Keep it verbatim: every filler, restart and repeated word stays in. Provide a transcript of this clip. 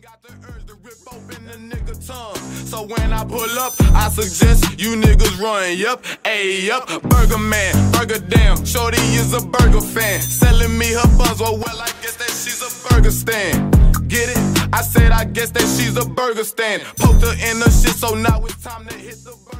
got the urge to rip open the nigga tongue. So when I pull up, I suggest you niggas run. Yup, ayy, yup, Burger Man, Burger Damn. Shorty is a burger fan, selling me her buns. Well, well, I guess that she's a burger stand. Get it? I said I guess that she's a burger stand. Poked her in the shit, so now it's time to hit the burger.